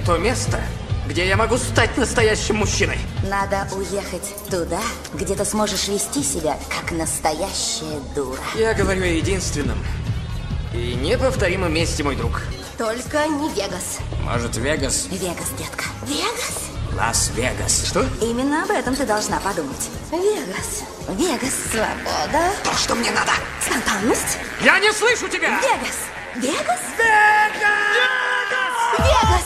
то место, где я могу стать настоящим мужчиной. Надо уехать туда, где ты сможешь вести себя, как настоящая дура. Я говорю о единственном и неповторимом месте, мой друг. Только не Вегас. Может, Вегас? Вегас, детка. Вегас? Лас-Вегас. Что? Именно об этом ты должна подумать. Вегас. Вегас, свобода. То, что мне надо. Спонтанность. Я не слышу тебя! Вегас. Вегас? Вегас! Вегас!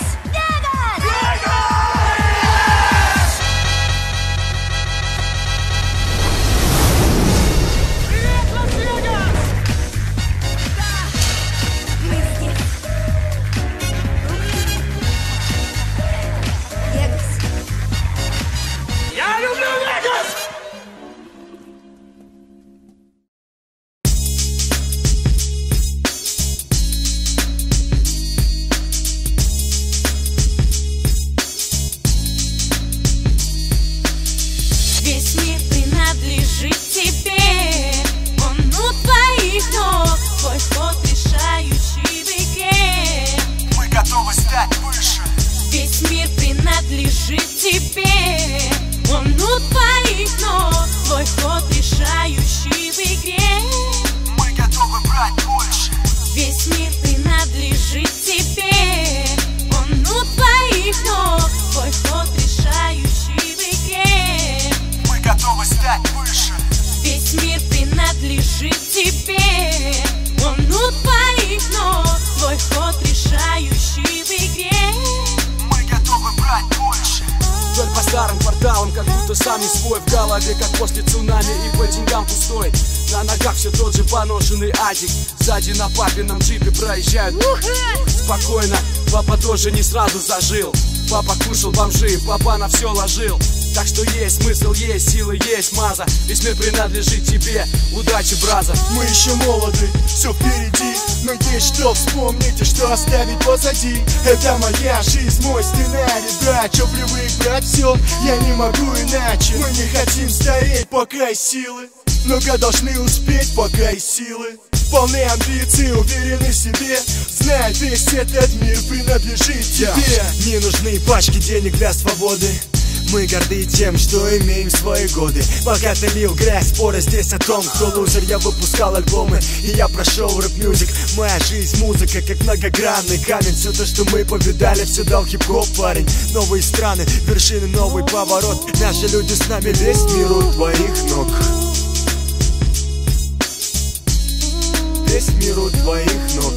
Сам не свой, в голове, как после цунами, и по деньгам пустой. На ногах все тот же поношенный адик. Сзади на папином джипе проезжают. Спокойно, папа тоже не сразу зажил. Папа кушал бомжи, папа на все ложил. Так что есть смысл, есть силы, есть маза. Весь мир принадлежит тебе, удачи, браза. Мы еще молоды, все впереди, но есть что вспомнить и что оставить позади. Это моя жизнь, мой сценарий, да. Че привык брать все, я не могу иначе. Мы не хотим стареть, пока есть силы, много должны успеть, пока есть силы. Полны амбиций, уверены в себе, знай, весь этот мир принадлежит тебе. Не нужны пачки денег для свободы. Мы горды тем, что имеем свои годы. Пока ты лил грязь, споры здесь о том, кто лузер. Я выпускал альбомы, и я прошел рэп-мюзик. Моя жизнь, музыка, как многогранный камень. Все то, что мы повидали, все дал хип-хоп, парень. Новые страны, вершины, новый поворот. Наши люди с нами, весь мир у твоих ног. Весь мир у твоих ног.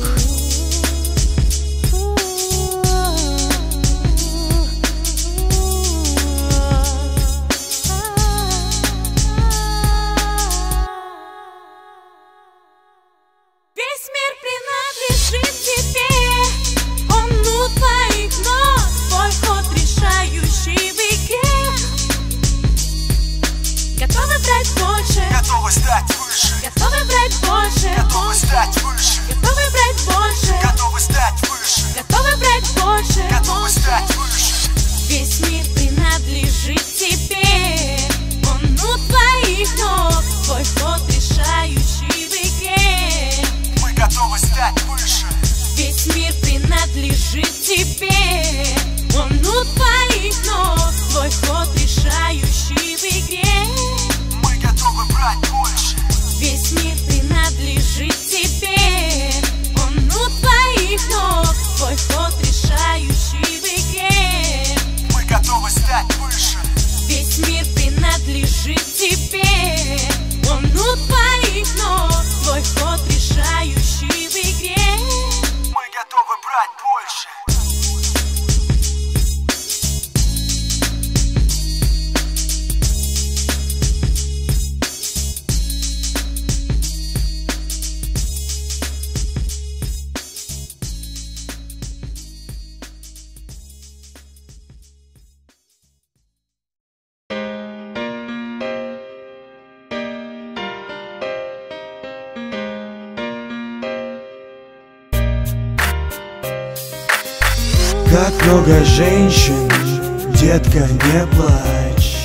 Как много женщин, детка, не плачь.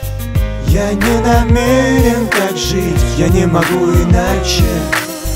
Я не намерен так жить, я не могу иначе.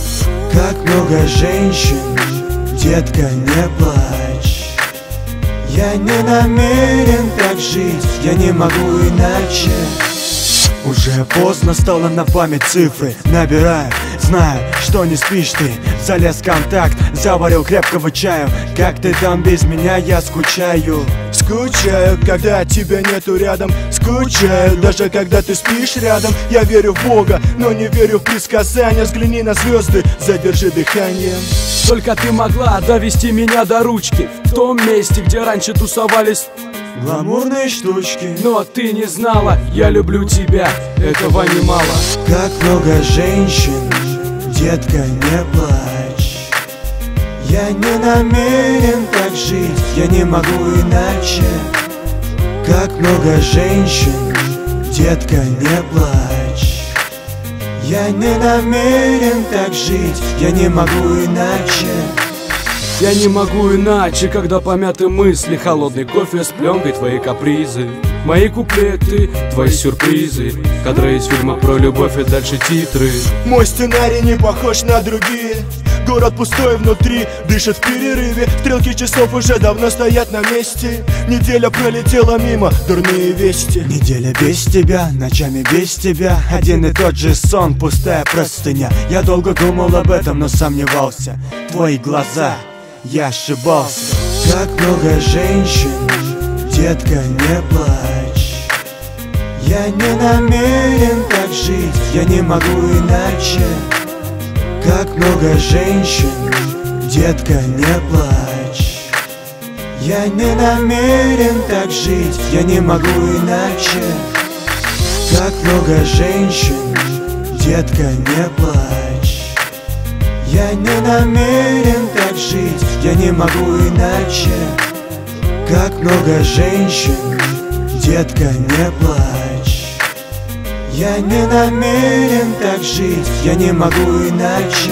Как много женщин, детка, не плачь. Я не намерен так жить, я не могу иначе. Уже поздно, стало на память цифры набираю, знаю, что не спишь ты. Залез в контакт, заварил крепкого чаю. Как ты там без меня, я скучаю. Скучаю, когда тебя нету рядом. Скучаю, даже когда ты спишь рядом. Я верю в Бога, но не верю в предсказания. Взгляни на звезды, задержи дыхание. Только ты могла довести меня до ручки, в том месте, где раньше тусовались гламурные штучки. Но ты не знала, я люблю тебя, этого немало. Как много женщин, детка, не плачь. Я не намерен так жить, я не могу иначе. Как много женщин, детка, не плачь. Я не намерен так жить, я не могу иначе. Я не могу иначе, когда помяты мысли, холодный кофе с пленкой, твои капризы, мои куплеты, твои сюрпризы, кадры из фильма про любовь и дальше титры. Мой сценарий не похож на другие. Город пустой внутри, дышит в перерыве. Стрелки часов уже давно стоят на месте. Неделя пролетела мимо, дурные вести. Неделя без тебя, ночами без тебя. Один и тот же сон, пустая простыня. Я долго думал об этом, но сомневался. Твои глаза, я ошибался. Как много женщин, детка, не плачь. Я не намерен так жить, я не могу иначе. Как много женщин, детка, не плачь. Я не намерен так жить, я не могу иначе. Как много женщин, детка, не плачь. Я не намерен так жить, я не могу иначе. Как много женщин, детка, не плачь. Я не намерен так жить, я не могу иначе.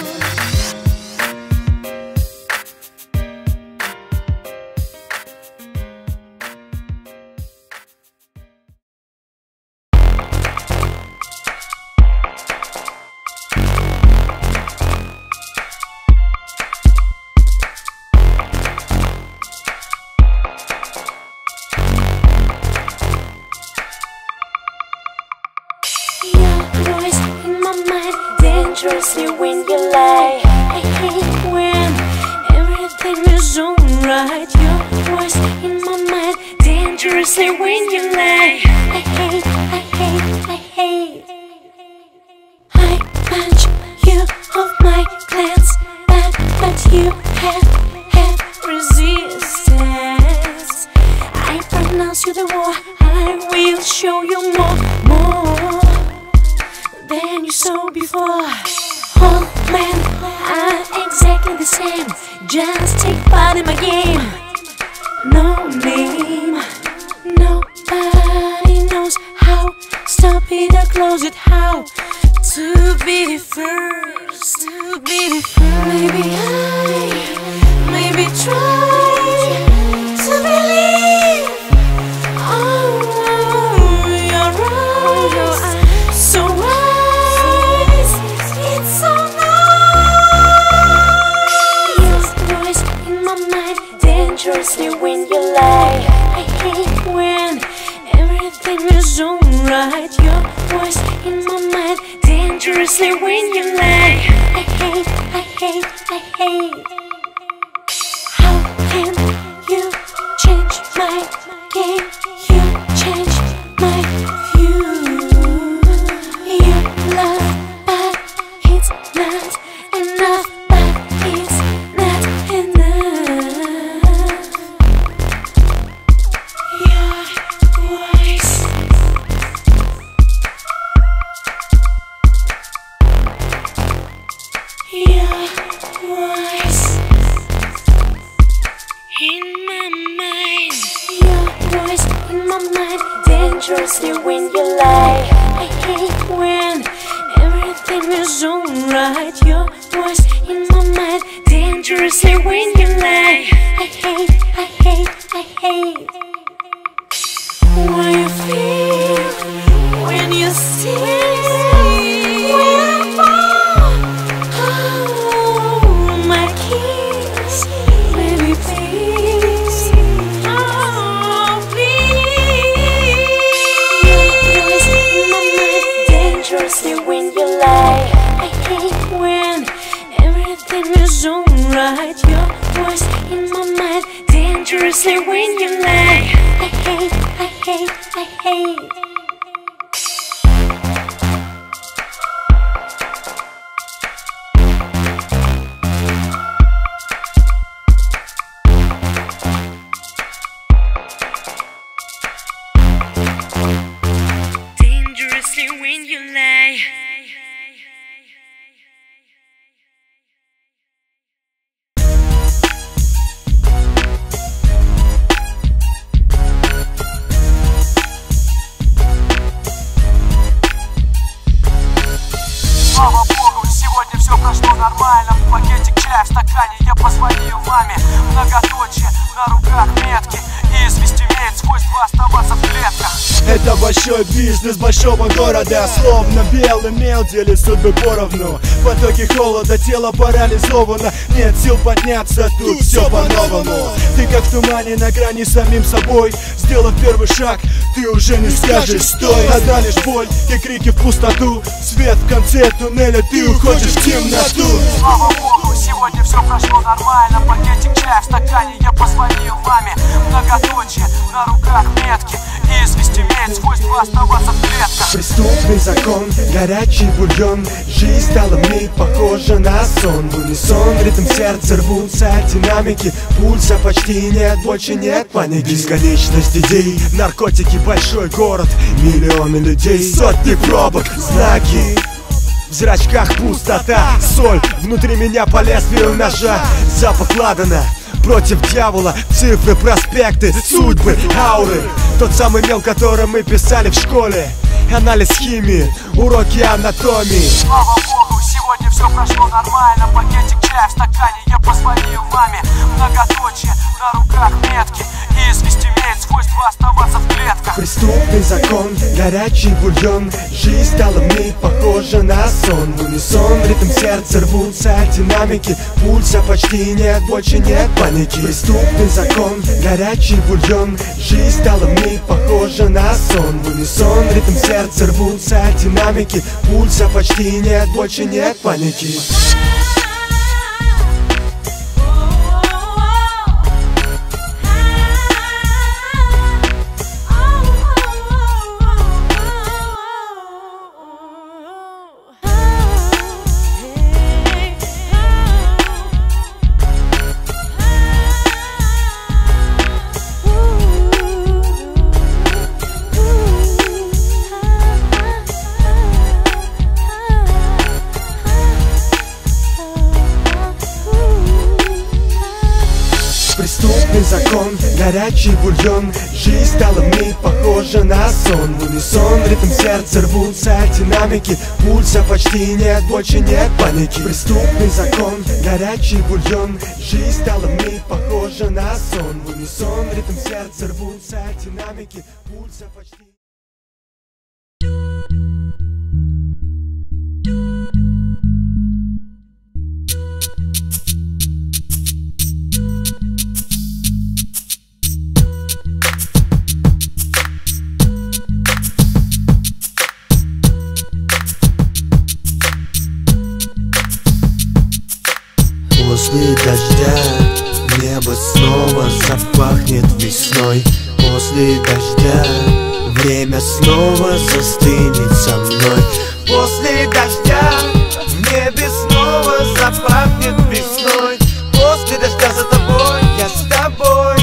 Dangerously when you lie. I hate when everything is alright. Your voice in my mind. Dangerously when you lie. I hate, I hate, I hate. I punch you off my glance back, but you have resistance. I pronounce you the war. I will show you more than you saw before. All men are exactly the same. Just take part in my game. No name, nobody knows how. Stop it or close it, how to be the first, to be the first. Maybe try to believe. Oh, you're right, so right. It's so nice. Your voice in my mind, dangerously when you lie. I hate when everything is alright. Your voice in my mind, dangerously when you lie. I hate, I hate, I hate. How can you change my game? You change my view. You love, but it's not enough. But it's not enough. Your voice. Your voice in my mind. Your voice in my mind, dangerously when you lie. I hate when everything is alright. Your voice in my mind, dangerously when you lie. I hate, I hate, I hate. What you feel when you see. Oh, my kiss, baby, please. dangerously when you lie. I hate, I hate, I hate. Dangerously when you lie. Слава Богу, сегодня все прошло нормально. Пакетик чая в стакане, я позвонил маме. Многоточие, на руках метки. И известь имеет свойство оставаться в клетках. Это большой бизнес большого города, словно белый мел делит судьбы поровну. Потоки холода, тело парализовано, нет сил подняться, тут все по-новому. Ты как в тумане на грани с самим собой, сделав первый шаг, ты уже не скажешь стой. Одна лишь боль и крики в пустоту, свет в конце туннеля, ты уходишь в темноту. Слава Богу, сегодня все прошло нормально. Пакетик чая в стакане, я позвонил маме. Многоточие, на руках метки. И известь имеет свойство оставаться в клетках. Преступный закон, горячий бульон. Жизнь стала мне похожа на сон. В унисон, ритм сердца рвутся динамики. Пульса почти нет, больше нет паники. Бесконечность идей, наркотики, большой город. Миллионы людей, сотни пробок, знаки. В зрачках пустота, соль внутри меня по лезвию ножа. Запах ладана, против дьявола. Цифры, проспекты, судьбы, ауры. Тот самый мел, который мы писали в школе. Анализ химии, уроки анатомии. Слава Богу, сегодня все прошло нормально. Пакетик чая в стакане, я позвонил маме. Многоточие, на руках метки. И известь имеет свойство оставаться в клетках. Преступный закон, горячий бульон. Жизнь стала мне похожа на сон. В унисон, ритм сердца рвутся динамики. Пульса почти нет, больше нет паники. Преступный закон, горячий бульон. Жизнь стала мне похожа на сон. В унисон, ритм сердца рвутся динамики. Пульса почти нет, больше нет паники. Преступный закон, горячий бульон. Жизнь стала мне похожа на сон. В унисон, ритм сердца рвутся динамики. Пульса почти нет, больше нет паники. Преступный закон, горячий бульон. Жизнь стала мне похожа на сон. В унисон, ритм сердца рвутся динамики. Пульса почти... После дождя небо снова запахнет весной. После дождя время снова застынет со мной. После дождя в небе снова запахнет весной. После дождя за тобой, я с тобой.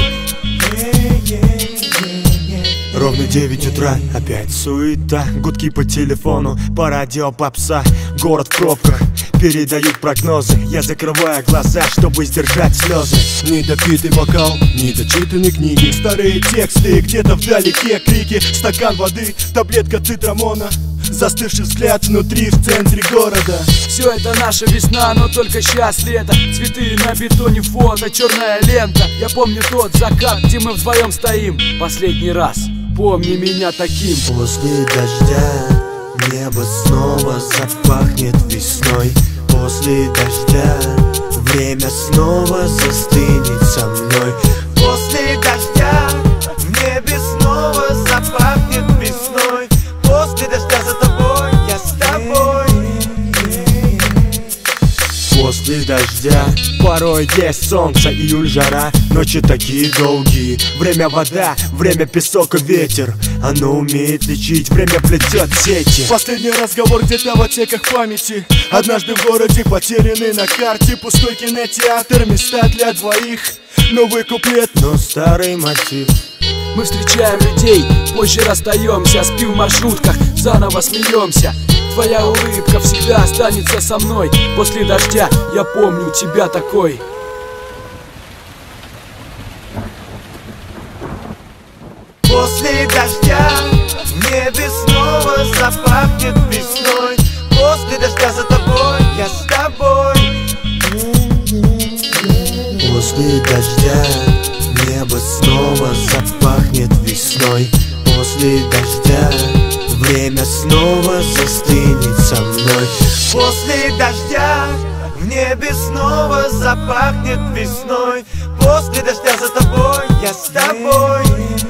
Ровно 9 утра, опять суета. Гудки по телефону, по радио попса. Город в пробках, передают прогнозы. Я закрываю глаза, чтобы сдержать слезы. Недопитый бокал, недочитанные книги, старые тексты, где-то вдалеке крики. Стакан воды, таблетка цитрамона, застывший взгляд внутри, в центре города. Все это наша весна, но только сейчас лето. Цветы на бетоне, фото, черная лента. Я помню тот закат, где мы вдвоем стоим. Последний раз, помни меня таким. После дождя небо снова запахнет весной. После дождя время снова застынет со мной. После дождя в небе снова запахнет весной. После дождя за тобой, я с тобой. После дождя по Порой есть солнце, июль, жара, ночи такие долгие. Время вода, время песок и ветер. Оно умеет лечить, время плетет сети. Последний разговор где-то в отсеках памяти. Однажды в городе потерянный на карте. Пустой кинотеатр, места для двоих. Новый куплет, но старый мотив. Мы встречаем людей, позже расстаемся. Спим в маршрутках, заново смеемся. Твоя улыбка всегда останется со мной. После дождя я помню тебя такой. После дождя в небе снова запахнет весной. После дождя за тобой, я с тобой. После дождя небо снова запахнет весной. После дождя время снова застынет со мной. После дождя в небе снова запахнет весной. После дождя за тобой, я с тобой.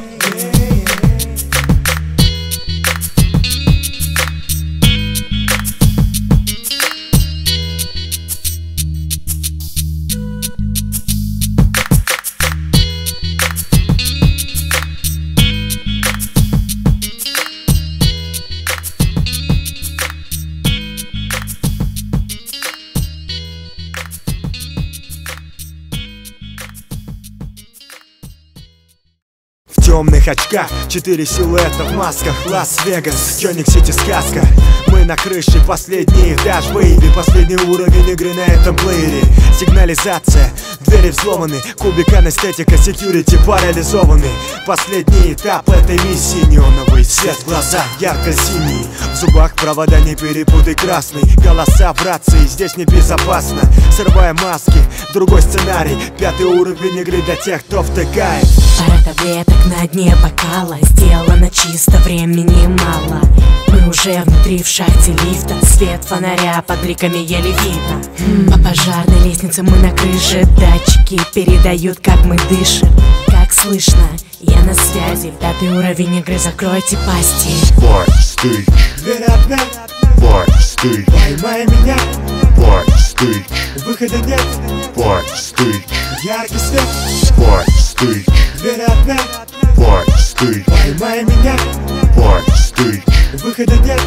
В темных очках, 4 силуэта в масках. Лас-Вегас, Кёниг-Сити сказка. Мы на крыше, последний этаж, бэйби. Последний уровень игры на этом плеере. Сигнализация, двери взломаны. Кубик анестетика, секьюрити парализованы. Последний этап этой миссии. Неоновый свет в глазах, ярко-синий. В зубах провода, не перепутай, красный. Голоса в рации, здесь небезопасно. Срывая маски, другой сценарий. 5-й уровень игры для тех, кто втыкает. Пара таблеток на дне бокала, сделано чисто, времени мало. Мы уже внутри в шахте лифта, свет фонаря под бликами еле видно. По пожарной лестнице мы на крыше, датчики передают, как мы дышим. Как слышно, я на связи, 5-й уровень игры, закройте пасти. дверь опять. Поймай меня. Выхода нет. Яркий свет. Дверь опять. Поймай меня. Выхода нет.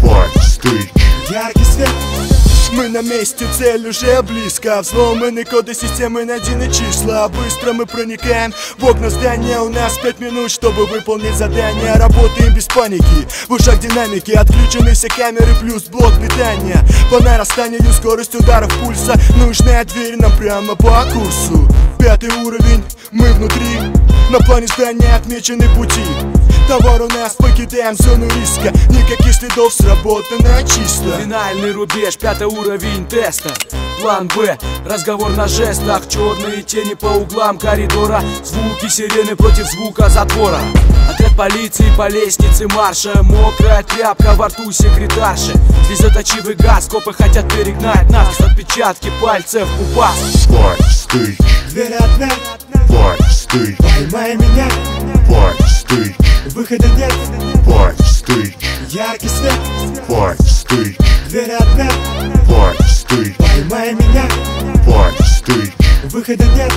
Яркий свет. Мы на месте, цель уже близко. Взломаны коды системы, найдены числа. Быстро мы проникаем в окна здания. У нас 5 минут, чтобы выполнить задание. Работаем без паники, в ушах динамики. Отключены все камеры плюс блок питания. По нарастанию скорость ударов пульса. Нужная дверь нам прямо по курсу. 5-й уровень, мы внутри. На плане здания отмечены пути. Товар у нас, покидаем зону риска. Никаких следов, сработано чисто. Финальный рубеж, 5-й уровень теста. План Б, разговор на жестах. Черные тени по углам коридора. Звуки сирены против звука затвора. Отряд полиции по лестнице марша. Мокрая тряпка во рту секретарши. Слезоточивый газ, копы хотят перегнать нас. Отпечатки пальцев у вас. Дверь опять. Поймай меня. Выхода нет. Яркий свет. Дверь опять. Поймай меня. Выхода нет.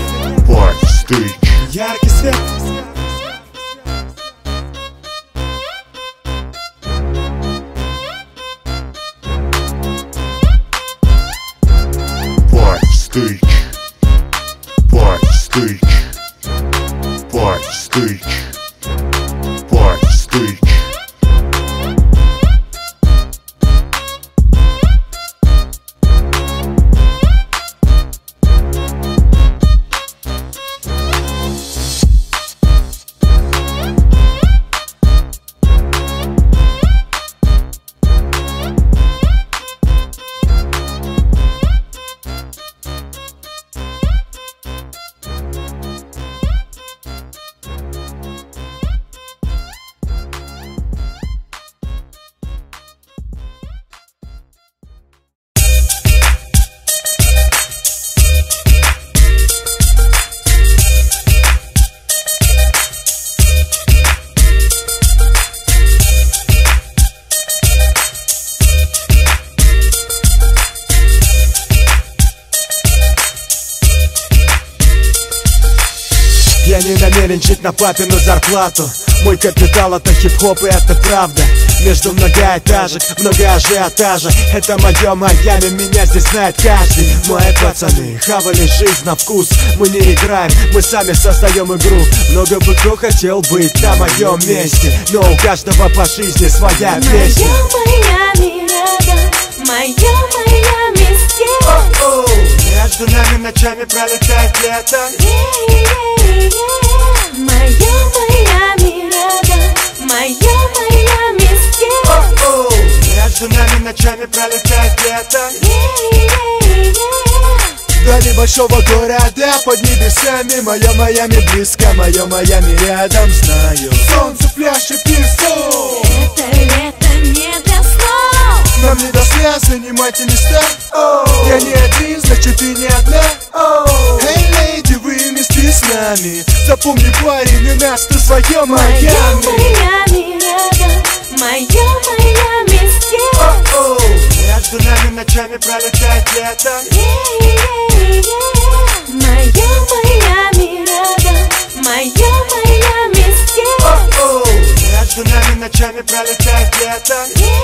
Яркий свет. не намерен жить на папину зарплату. Мой капитал это хип-хоп и это правда. Между многоэтажек, много ажиотажа. Это мое Майами, меня здесь знает каждый. Мои пацаны хавали жизнь на вкус. Мы не играем, мы сами создаем игру. Много бы кто хотел быть на моем месте, но у каждого по жизни своя песня. Майами рядом, мое Майами здесь. Между нами ночами пролетает лето. Мое Майами рядом, мое Майами здесь. Между нами ночами пролетает лето. Вдали большого города под небесами. Мое Майами близко, мое Майами рядом. Знаю, солнце, пляж и песок. Это лето не для снов. Нам не до слез, занимайте места. Я не один, значит ты не одна. Эй, леди, вы вместе с нами. Запомни, парень, у нас ты свое Майами. Майами рядом, мое Майами здесь. Между нами ночами пролетает лето. Мое Майами рядом, мое Майами здесь. Между нами ночами пролетает лето.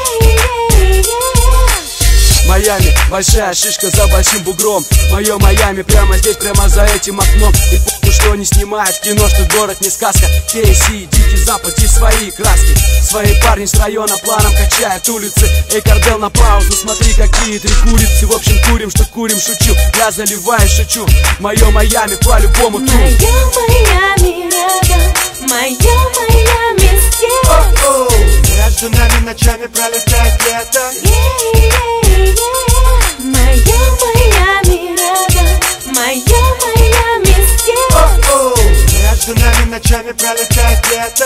Майами, большая шишка за большим бугром. Мое Майами прямо здесь, прямо за этим окном. И похуй, что не снимает кино, что город не сказка. KC, Дикий Запад и свои краски. Свои парни с района планом качают улицы. Эй, Кардел на паузу, смотри, какие три курицы. В общем, курим, что курим, шучу. Я заливаю, шучу. Мое Майами по-любому тут. Мое Майами рядом, мое Майами здесь. Между нами ночами пролетает лето. Мое Майами рядом, мое Майами здесь. Между нами ночами пролетает лето.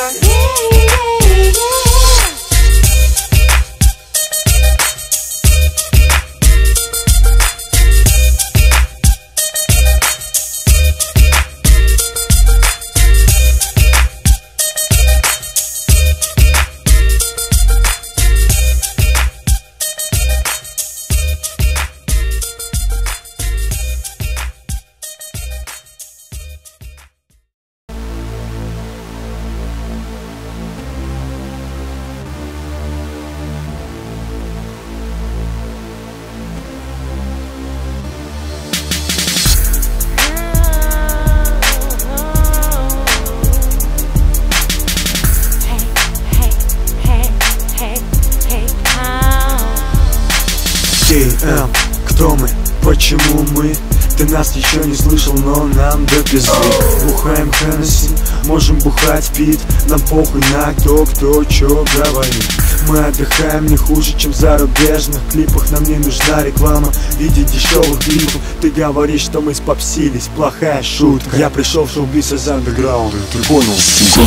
Кто мы? Почему мы? Ты нас еще не слышал, но нам до пизды. Бухаем Хеннесси, можем бухать пит. Нам похуй на кто чё говорит. Мы отдыхаем не хуже, чем в зарубежных клипах. Нам не нужна реклама в виде дешевых клипов. Ты говоришь, что мы спопсились, плохая шутка. Я пришел в шоу-биз из андеграунда, ты понял, сука?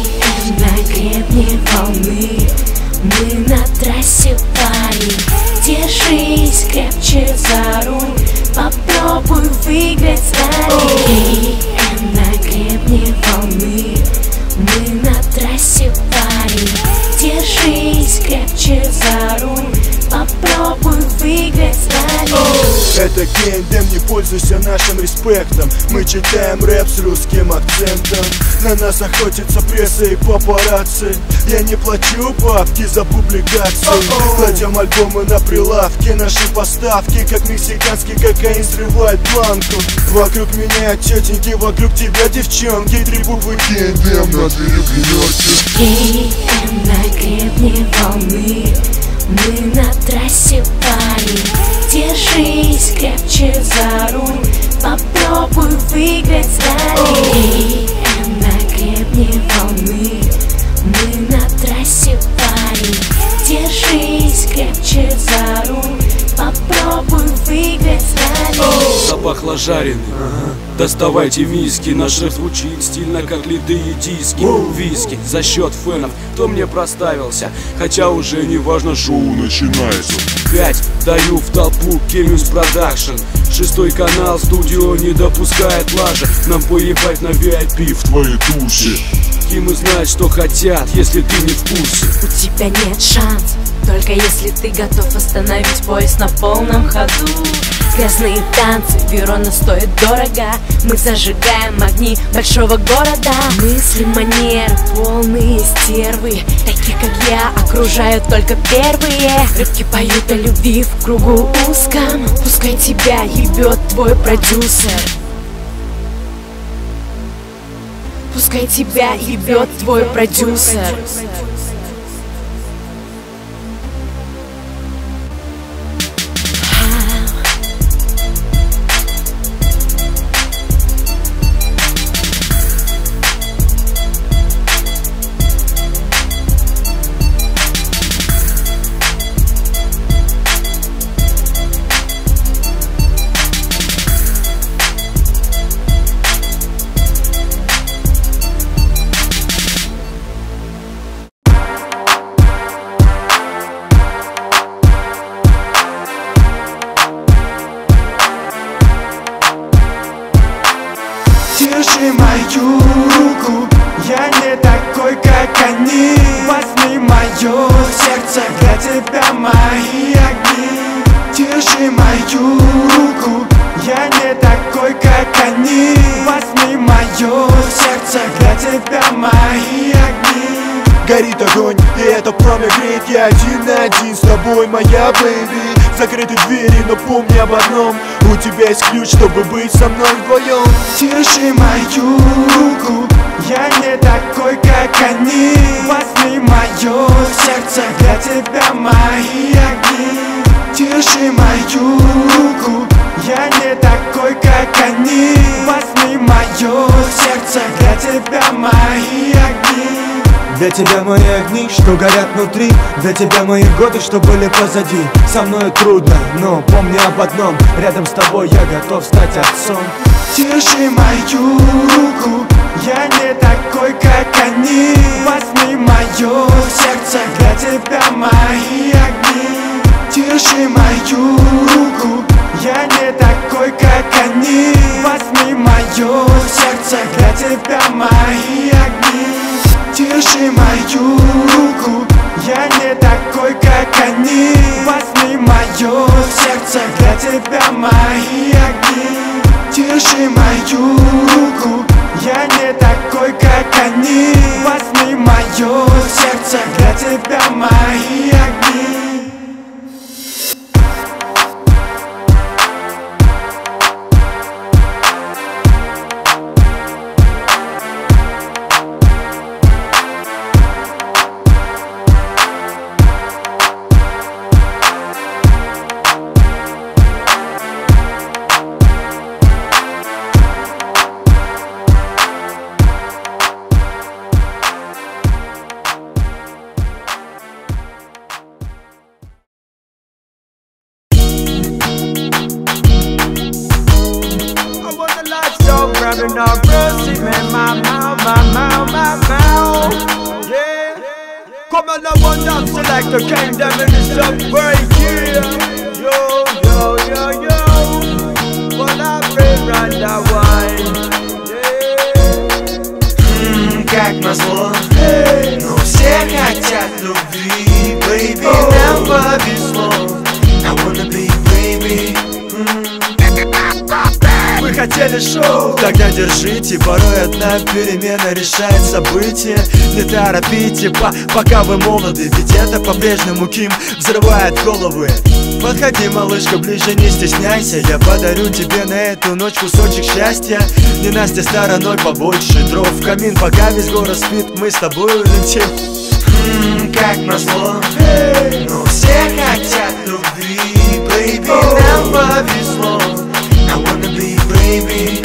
На гребне волны, мы на трассе, парень. Держись крепче за руль, попробуй выиграть с нами. На гребне волны, мы на трассе, парень. Держись крепче за руль, попробуй выиграть с нами. Это K&M, не пользуйся нашим респектом. Мы читаем рэп с русским акцентом. На нас охотится пресса и папарацци. Я не плачу бабки за публикацию. Кладем альбомы на прилавки. Наши поставки, как мексиканский кокаин, срывает планку. Вокруг меня тетеньки, вокруг тебя девчонки. Три буквы K&M на двери гримерки. K&M на гребне волны, мы на трассе, парень. Держись крепче за руль, попробуй выиграть с нами. На гребне волны, мы на трассе, парень. Держись крепче за руль, попробуй выиграть с нами. Запахло жареным. Доставайте виски, наш рэп звучит стильно, как литые диски. Виски за счет фенов, кто мне проставился. Хотя уже не важно, шоу начинается. 5 даю в толпу, Кемюс Продакшн. 6 канал, студио не допускает лажи. Нам поебать на VIP в твоей душе. Ким и знают, что хотят, если ты не в курсе. У тебя нет шансов, только если ты готов остановить поезд на полном ходу. Грязные танцы, Верона стоит дорого. Мы зажигаем огни большого города. Мысли, манеры, полные стервы, таких как я, окружают только первые. Рыбки поют о любви в кругу узком. Пускай тебя ебет твой продюсер. Пускай тебя ебет твой продюсер. Держи мою руку, я не такой, как они. Возьми мое сердце, для тебя мои огни. Держи мою руку, я не такой, как они. Возьми мое сердце, для тебя мои огни. Горит огонь, и это пламя греет. Я один на один с тобой, моя бэйби. Закрыты двери, но помни об одном: у тебя есть ключ, чтобы быть со мной вдвоем. Держи мою руку, я не такой, как они. Возьми мое сердце, для тебя мои огни. Держи мою руку, я не такой, как они. Возьми мое сердце, для тебя мои огни. Для тебя мои огни, что горят внутри. Для тебя мои годы, что были позади. Со мною трудно, но помни об одном: рядом с тобой я готов стать отцом. Держи мою руку, я не такой, как они. Возьми мое сердце, для тебя мои огни. Держи мою руку, я не такой, как они. Возьми мое сердце, для тебя мои огни. Держи мою руку, я не такой, как они. Возьми мое сердце, для тебя мои огни. Держи мою руку, я не такой, как они. Возьми мое сердце, для тебя мои огни. Grabbing all mercy, man, my mouth, yeah. Come on, I want that selector, came down in this up right here. Yo, what I bring round that wine, yeah. Как назло, но все хотят любви, baby, нам повезло. I wanna be baby. Вы хотели шоу? Тогда держите. Порой одна перемена решает события. Не торопите, пока вы молоды, ведь это по-прежнему Ким взрывает головы. Подходи, малышка, ближе, не стесняйся. Я подарю тебе на эту ночь кусочек счастья. Не Настя стороной, побольше дров в камин. Пока весь город спит, мы с тобой улетим. Как назло, но все хотят любви, baby, нам повезло. I wanna be baby.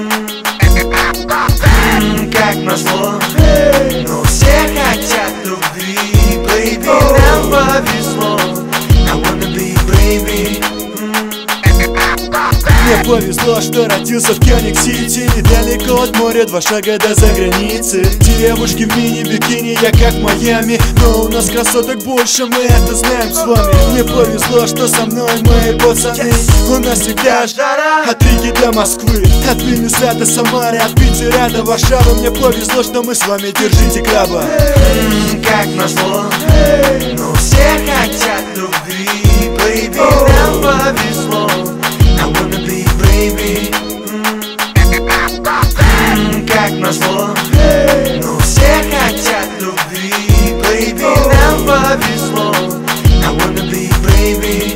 Как назло, но все хотят любви, baby, нам повезло. I wanna be baby. Мне повезло, что родился в Кёниг-Сити, недалеко от моря, 2 шага до заграницы. Девушки в мини-бикини, я как в Майами, но у нас красоток больше, мы это знаем с вами. Мне повезло, что со мной мои пацаны. У нас всегда жара, от Риги до Москвы, от Вильнюса до Самары, от Питера до Варшавы. Мне повезло, что мы с вами, держите краба. Как назло, но все хотят любви, baby, нам повезло. I wanna be baby. Как назло, но все хотят любви, baby, нам повезло. I wanna be baby.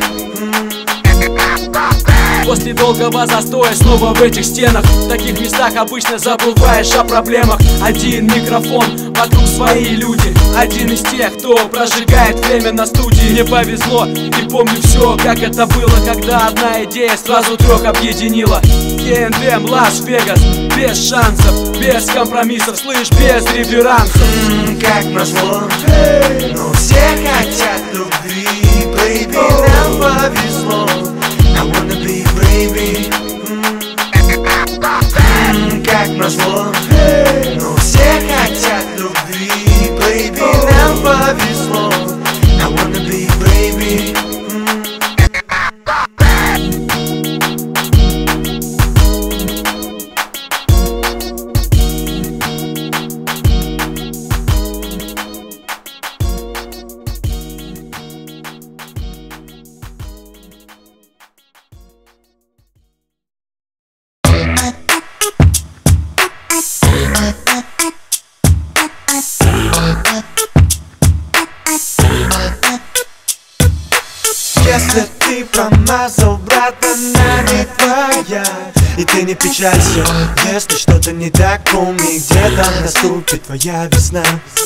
После долгого застоя снова в этих стенах, в таких местах обычно забываешь о проблемах. Один микрофон, вокруг свои люди, один из тех, кто прожигает время на студии. Мне повезло и помню все, как это было, когда одна идея сразу 3 объединила. КНДМ, Лас-Вегас, без шансов, без компромиссов, слышь, без реверансов. Как назло, но все хотят любви, baby, нам повезло. I wanna be baby. Как назло, но все хотят любви, baby, нам повезло. I wanna be baby. Если ты промазал, брат, она не твоя. И ты не печалься, если что-то не так, помни, где-то наступит твоя весна.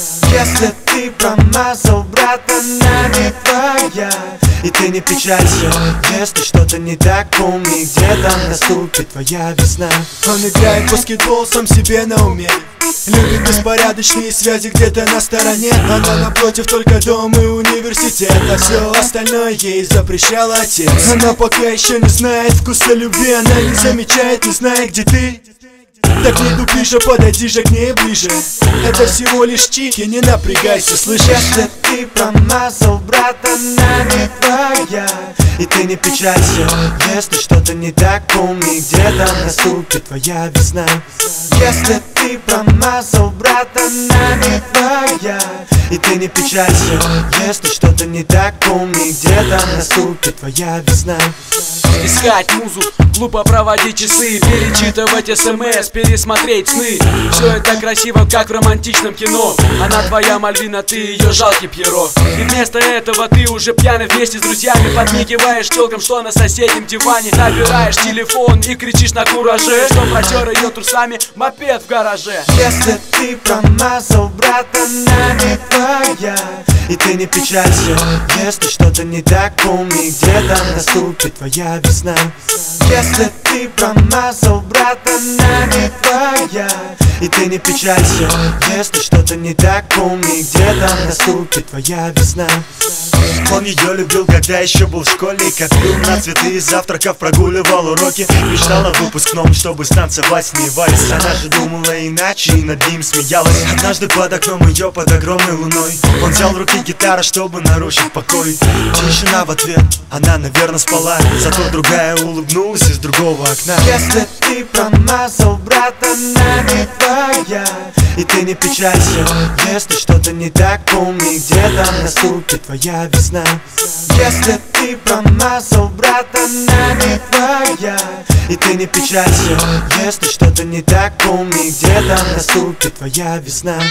Если ты промазал, брат, она не твоя. И ты не печалься, если что-то не так, помни, где-то наступит твоя весна. Он играет в баскетбол, сам себе на уме, любит беспорядочные связи где-то на стороне. Она напротив только дом и университет, а все остальное ей запрещал отец. Она пока еще не знает вкуса любви, она не замечает, не знает, где ты. Так не тупи же, подойди же к ней ближе. Это всего лишь чики, не напрягайся, слышишь? Если ты промазал, брат, она не твоя. И ты не печалься, если что-то не так, помни, где-то наступит твоя весна. Если ты промазал, брат, она не твоя. И ты не печалься, если что-то не так, помни, где-то наступит твоя весна. Искать музу, глупо проводить часы, перечитывать СМС, пересмотреть сны. Все это красиво, как в романтичном кино. Она твоя Мальвина, ты ее жалкий Пьеро. И вместо этого ты уже пьяный вместе с друзьями подмигиваешь телкам, что на соседнем диване. Набираешь телефон и кричишь на кураже, что протер ее трусами мопед в гараже. Если ты промазал, брат, она не твоя. И ты не печалься, если что-то не так, помни, где-то наступит твоя весна. Если ты промазал, брат, она не твоя. И ты не печалься, если что-то не так, помни, где-то наступит твоя весна. Он ее любил, когда еще был школьник. Отпил на цветы из завтраков, прогуливал уроки. Мечтал на выпускном, чтобы станцевать с ней вальс. Она же думала иначе и над ним смеялась. Однажды под окном ее, под огромной луной, он взял в руки гитару, чтобы нарушить покой. Тишина в ответ, она, наверное, спала. Зато другая улыбнулась из другого окна. Если ты промазал, брат, она не твоя. И ты не печалься, если что-то не так, помни, где-то наступит твоя весна. Если ты промазал, брат, она не твоя. И ты не печалься, если что-то не так, помни, где-то наступит твоя весна.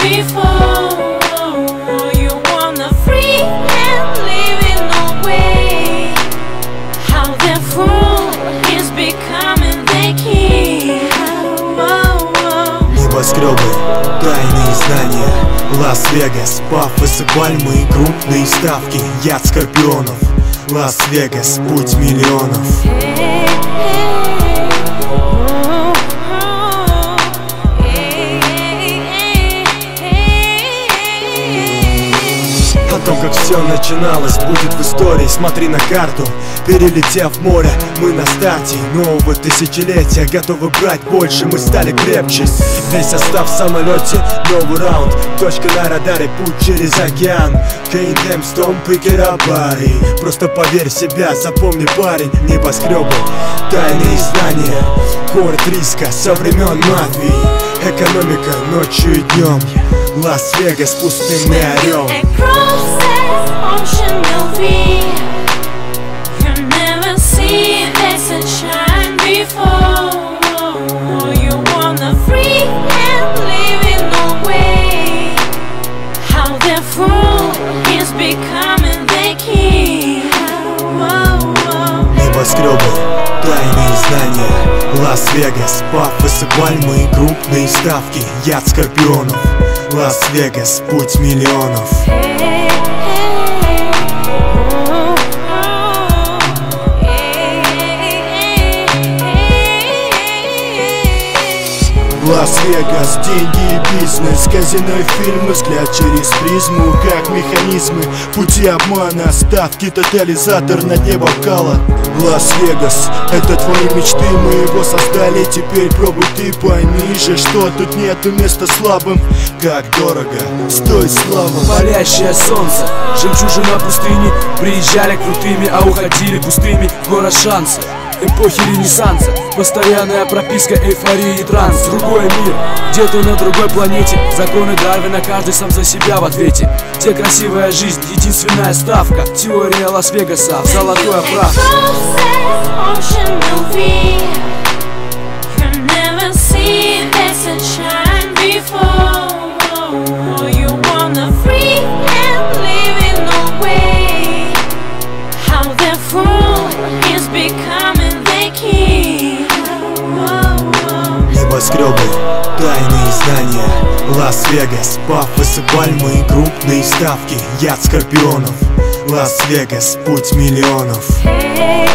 before. You want the free and living away. How the fool is becoming the king. Небоскребы, тайные знания, Лас-Вегас, пафосы, пальмы и крупные ставки, яд скорпионов. Лас-Вегас, путь миллионов. О том, как все начиналось, будет в истории. Смотри на карту, перелетев море, мы на старте нового тысячелетия. Готовы брать больше, мы стали крепче. Весь состав в самолете, новый раунд. Точка на радаре, путь через океан. Кейндем, стомп и керабари. Просто поверь в себя, запомни, парень. Небоскребы, тайные знания, город риска со времен мафии. Экономика ночью и днем. Лас-Вегас, пустынный орел. Across that ocean will be. You never see the sunshine before. You want the free and living away. How the fool is becoming the king. Небоскребы, тайные знания, Лас-Вегас, пафосы, пальмы и крупные ставки, яд скорпионов. Лас-Вегас, путь миллионов. Лас-Вегас, деньги и бизнес, казино и фильмы, взгляд через призму, как механизмы, пути обмана, ставки, тотализатор на дне бокала. Лас-Вегас, это твои мечты, мы его создали, теперь пробуй ты, пойми же, что тут нету места слабым. Как дорого стоит слава. Палящее солнце, жемчужина пустыни. Приезжали крутыми, а уходили пустыми в город шансов. Эпохи ренессанса, постоянная прописка эйфории и транс. Другой мир, где-то на другой планете. Законы Дарвина, каждый сам за себя в ответе. Где красивая жизнь, единственная ставка. Теория Лас-Вегаса в золотой оправке. Небоскребы, тайные знания, Лас-Вегас, пафосы, пальмы и крупные ставки, яд скорпионов. Лас-Вегас, путь миллионов.